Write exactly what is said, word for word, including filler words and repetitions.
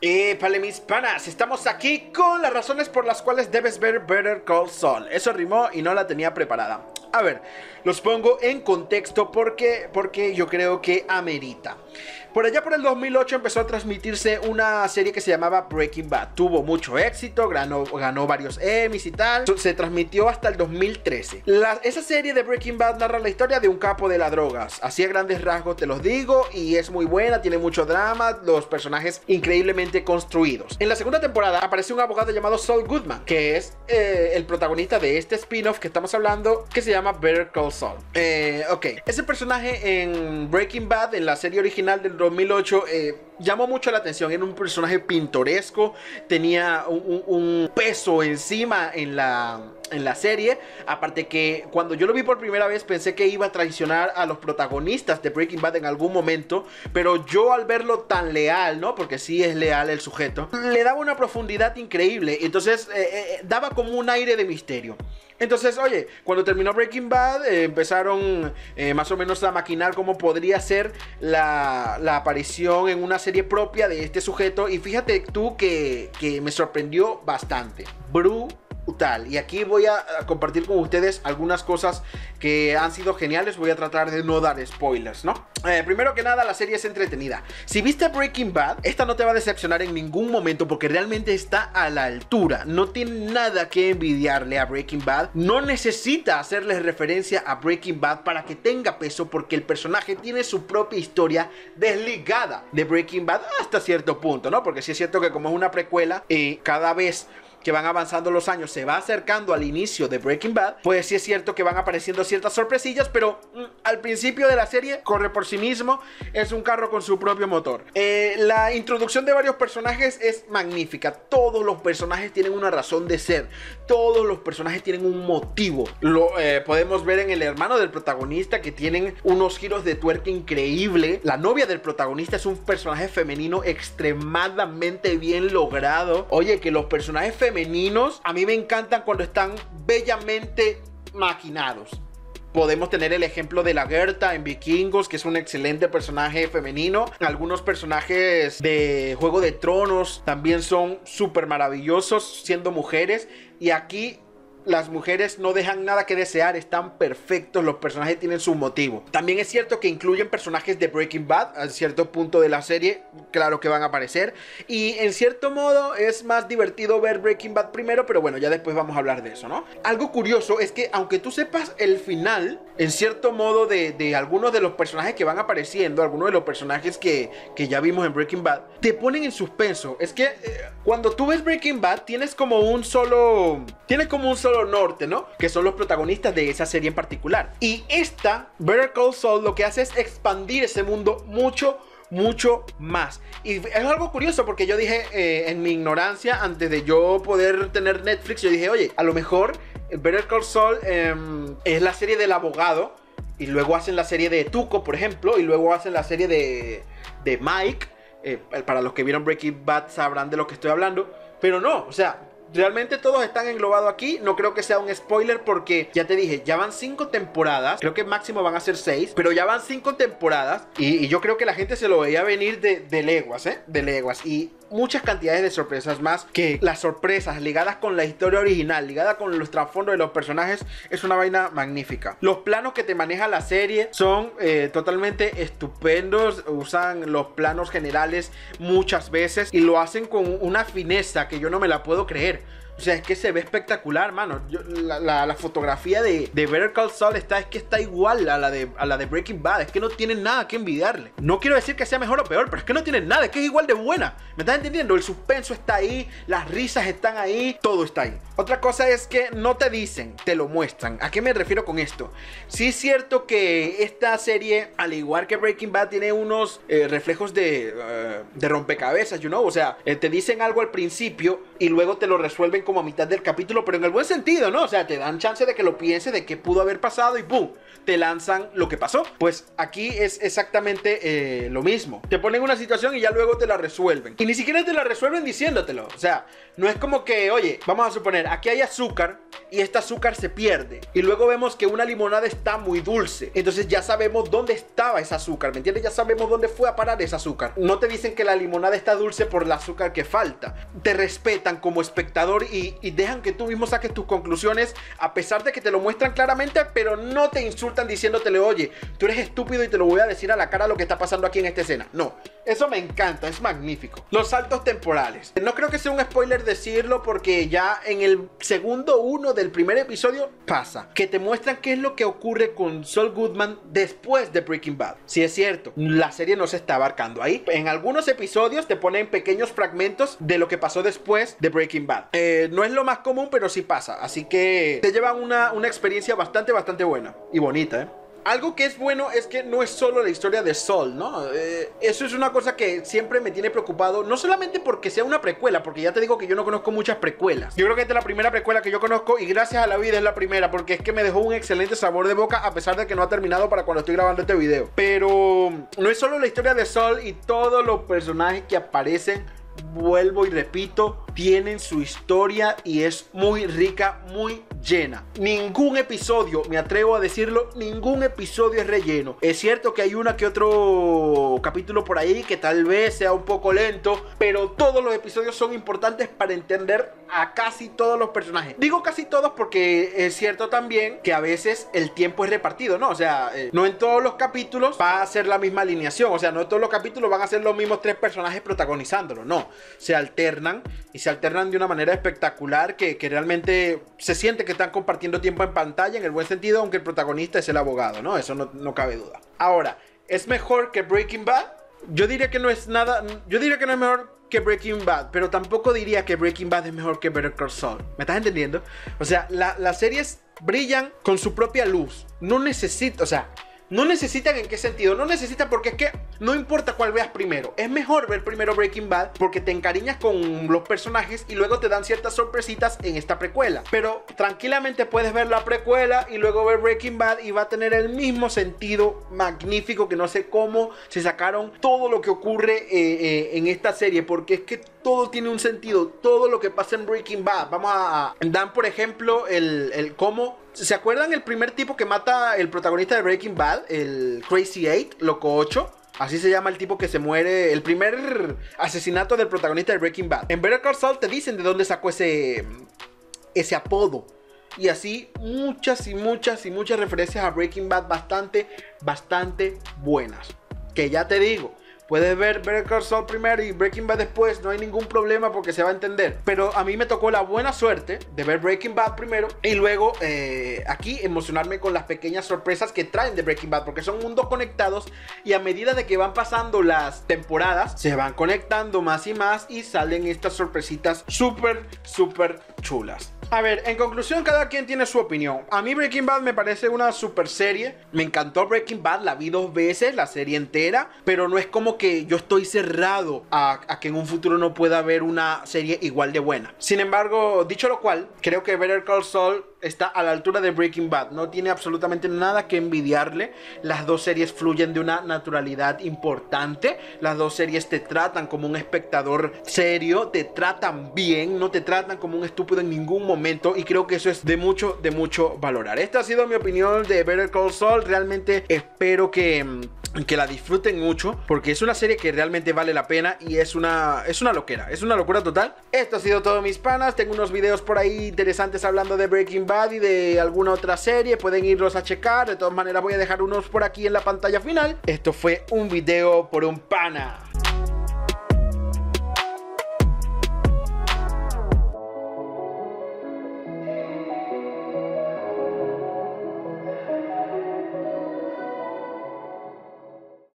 Épale mis panas, estamos aquí con las razones por las cuales debes ver Better Call Saul. Eso rimó y no la tenía preparada. A ver, los pongo en contexto porque, porque yo creo que amerita. Por allá por el dos mil ocho empezó a transmitirse una serie que se llamaba Breaking Bad. Tuvo mucho éxito, ganó, ganó varios Emmys y tal. Se transmitió hasta el dos mil trece. La, esa serie de Breaking Bad narra la historia de un capo de las drogas. Así a grandes rasgos te los digo, y es muy buena, tiene mucho drama, los personajes increíblemente construidos. En la segunda temporada aparece un abogado llamado Saul Goodman, que es eh, el protagonista de este spin-off que estamos hablando, que se llama Better Call Saul. Eh, ok, ese personaje en Breaking Bad, en la serie original del dos mil ocho, eh, llamó mucho la atención. Era un personaje pintoresco, tenía un, un, un peso encima en la, en la serie. Aparte que cuando yo lo vi por primera vez pensé que iba a traicionar a los protagonistas de Breaking Bad en algún momento, pero yo al verlo tan leal, ¿no? Porque sí es leal el sujeto, le daba una profundidad increíble. Entonces eh, eh, daba como un aire de misterio. Entonces, oye, cuando terminó Breaking Bad, eh, empezaron eh, más o menos a maquinar cómo podría ser la, la aparición en una serie propia de este sujeto. Y fíjate tú que, que me sorprendió bastante. Brutal. Y aquí voy a, a compartir con ustedes algunas cosas que han sido geniales. Voy a tratar de no dar spoilers, ¿no? Eh, primero que nada, la serie es entretenida. Si viste Breaking Bad, esta no te va a decepcionar en ningún momento, porque realmente está a la altura. No tiene nada que envidiarle a Breaking Bad. No necesita hacerle referencia a Breaking Bad para que tenga peso, porque el personaje tiene su propia historia desligada de Breaking Bad hasta cierto punto, ¿no? Porque sí es cierto que como es una precuela, eh, cada vez que van avanzando los años se va acercando al inicio de Breaking Bad, pues sí es cierto que van apareciendo ciertas sorpresillas, pero mm, al principio de la serie corre por sí mismo, es un carro con su propio motor. Eh, la introducción de varios personajes es magnífica. Todos los personajes tienen una razón de ser, todos los personajes tienen un motivo. Lo eh, podemos ver en el hermano del protagonista, que tienen unos giros de tuerca increíble. La novia del protagonista es un personaje femenino extremadamente bien logrado. Oye, que los personajes femeninos femeninos a mí me encantan cuando están bellamente maquinados. Podemos tener el ejemplo de la Gerta en Vikingos, que es un excelente personaje femenino. Algunos personajes de Juego de Tronos también son súper maravillosos siendo mujeres, y aquí las mujeres no dejan nada que desear, están perfectos, los personajes tienen su motivo. También es cierto que incluyen personajes de Breaking Bad a cierto punto de la serie, claro que van a aparecer. Y en cierto modo es más divertido ver Breaking Bad primero, pero bueno, ya después vamos a hablar de eso, ¿no? Algo curioso es que aunque tú sepas el final, en cierto modo, de, de algunos de los personajes que van apareciendo, algunos de los personajes que, que ya vimos en Breaking Bad, te ponen en suspenso. Es que eh, cuando tú ves Breaking Bad tienes como un solo... Tienes como un solo norte, ¿no? Que son los protagonistas de esa serie en particular. Y esta, Better Call Saul, lo que hace es expandir ese mundo mucho, mucho más. Y es algo curioso porque yo dije, eh, en mi ignorancia, antes de yo poder tener Netflix, yo dije, oye, a lo mejor Better Call Saul eh, es la serie del abogado, y luego hacen la serie de Tuco, por ejemplo, y luego hacen la serie de, de Mike. Eh, para los que vieron Breaking Bad sabrán de lo que estoy hablando. Pero no, o sea, realmente todos están englobados aquí. No creo que sea un spoiler porque ya te dije, ya van cinco temporadas. Creo que máximo van a ser seis, pero ya van cinco temporadas. Y, y yo creo que la gente se lo veía venir de, de leguas, ¿eh? De leguas. Y muchas cantidades de sorpresas más, que las sorpresas ligadas con la historia original, ligadas con los trasfondos de los personajes, es una vaina magnífica. Los planos que te maneja la serie son eh, totalmente estupendos. Usan los planos generales muchas veces y lo hacen con una fineza que yo no me la puedo creer. O sea, es que se ve espectacular, mano. Yo, la, la, la fotografía de, de Better Call Saul está, es que está igual a la, de, a la de Breaking Bad. Es que no tiene nada que envidiarle. No quiero decir que sea mejor o peor, pero es que no tiene nada. Es que es igual de buena. ¿Me estás entendiendo? El suspenso está ahí, las risas están ahí, todo está ahí. Otra cosa es que no te dicen, te lo muestran. ¿A qué me refiero con esto? Sí es cierto que esta serie, al igual que Breaking Bad, tiene unos eh, reflejos de, uh, de rompecabezas, you know? O sea, eh, te dicen algo al principio y luego te lo resuelven como a mitad del capítulo, pero en el buen sentido, ¿no? O sea, te dan chance de que lo pienses, de qué pudo haber pasado, y ¡boom! Te lanzan lo que pasó. Pues aquí es exactamente eh, lo mismo. Te ponen una situación y ya luego te la resuelven. Y ni siquiera te la resuelven diciéndotelo. O sea, no es como que, oye, vamos a suponer, aquí hay azúcar y este azúcar se pierde. Y luego vemos que una limonada está muy dulce. Entonces ya sabemos dónde estaba ese azúcar, ¿me entiendes? Ya sabemos dónde fue a parar ese azúcar. No te dicen que la limonada está dulce por el azúcar que falta. Te respetan como espectador y, y dejan que tú mismo saques tus conclusiones, a pesar de que te lo muestran claramente, pero no te insultan diciéndotele, oye, tú eres estúpido y te lo voy a decir a la cara lo que está pasando aquí en esta escena. No, eso me encanta, es magnífico. Los saltos temporales. No creo que sea un spoiler decirlo, porque ya en el segundo uno del primer episodio pasa, que te muestran qué es lo que ocurre con Saul Goodman después de Breaking Bad. Si es cierto, la serie no se está abarcando ahí. En algunos episodios te ponen pequeños fragmentos de lo que pasó después de Breaking Bad. Eh, no es lo más común, pero sí pasa. Así que te llevan una, una experiencia bastante, bastante buena y bonita, ¿eh? Algo que es bueno es que no es solo la historia de Saul, ¿no? Eh, eso es una cosa que siempre me tiene preocupado. No solamente porque sea una precuela, porque ya te digo que yo no conozco muchas precuelas. Yo creo que esta es la primera precuela que yo conozco y gracias a la vida es la primera, porque es que me dejó un excelente sabor de boca a pesar de que no ha terminado para cuando estoy grabando este video. Pero no es solo la historia de Saul y todos los personajes que aparecen. Vuelvo y repito, tienen su historia y es muy rica, muy llena. Ningún episodio, me atrevo a decirlo, ningún episodio es relleno. Es cierto que hay una que otro capítulo por ahí que tal vez sea un poco lento, pero todos los episodios son importantes para entender a casi todos los personajes. Digo casi todos porque es cierto también que a veces el tiempo es repartido, ¿no? O sea, eh, no en todos los capítulos va a ser la misma alineación. O sea, no en todos los capítulos van a ser los mismos tres personajes protagonizándolo, no. Se alternan y se alternan de una manera espectacular que, que realmente se siente que están compartiendo tiempo en pantalla, en el buen sentido, aunque el protagonista es el abogado, ¿no? Eso no, no cabe duda. Ahora, ¿es mejor que Breaking Bad? Yo diría que no es nada, yo diría que no es mejor que Breaking Bad, pero tampoco diría que Breaking Bad es mejor que Better Call Saul. ¿Me estás entendiendo? O sea, la, las series brillan con su propia luz. No necesito, o sea... No necesitan, ¿en qué sentido? No necesitan porque es que no importa cuál veas primero. Es mejor ver primero Breaking Bad porque te encariñas con los personajes y luego te dan ciertas sorpresitas en esta precuela. Pero tranquilamente puedes ver la precuela y luego ver Breaking Bad y va a tener el mismo sentido magnífico, que no sé cómo se sacaron todo lo que ocurre eh, eh, en esta serie, porque es que todo tiene un sentido. Todo lo que pasa en Breaking Bad. Vamos a... Dan, por ejemplo, el, el cómo... ¿Se acuerdan el primer tipo que mata el protagonista de Breaking Bad? El Crazy Eight, Loco ocho. Así se llama el tipo que se muere. El primer asesinato del protagonista de Breaking Bad. En Better Call Saul te dicen de dónde sacó ese, ese apodo. Y así muchas y muchas y muchas referencias a Breaking Bad bastante, bastante buenas. Que ya te digo, puedes ver Better Call Saul primero y Breaking Bad después, no hay ningún problema porque se va a entender. Pero a mí me tocó la buena suerte de ver Breaking Bad primero y luego eh, aquí emocionarme con las pequeñas sorpresas que traen de Breaking Bad, porque son mundos conectados y a medida de que van pasando las temporadas se van conectando más y más y salen estas sorpresitas súper, súper chulas. A ver, en conclusión, cada quien tiene su opinión. A mí Breaking Bad me parece una super serie. Me encantó Breaking Bad, la vi dos veces, la serie entera. Pero no es como que yo estoy cerrado a, a que en un futuro no pueda haber una serie igual de buena. Sin embargo, dicho lo cual, creo que Better Call Saul está a la altura de Breaking Bad. No tiene absolutamente nada que envidiarle. Las dos series fluyen de una naturalidad importante. Las dos series te tratan como un espectador serio, te tratan bien, no te tratan como un estúpido en ningún momento. Momento, y creo que eso es de mucho, de mucho valorar. Esta ha sido mi opinión de Better Call Saul. Realmente espero que, que la disfruten mucho, porque es una serie que realmente vale la pena y es una, es una loquera, es una locura total. Esto ha sido todo, mis panas. Tengo unos videos por ahí interesantes hablando de Breaking Bad y de alguna otra serie, pueden irlos a checar. De todas maneras voy a dejar unos por aquí en la pantalla final. Esto fue un video por un pana.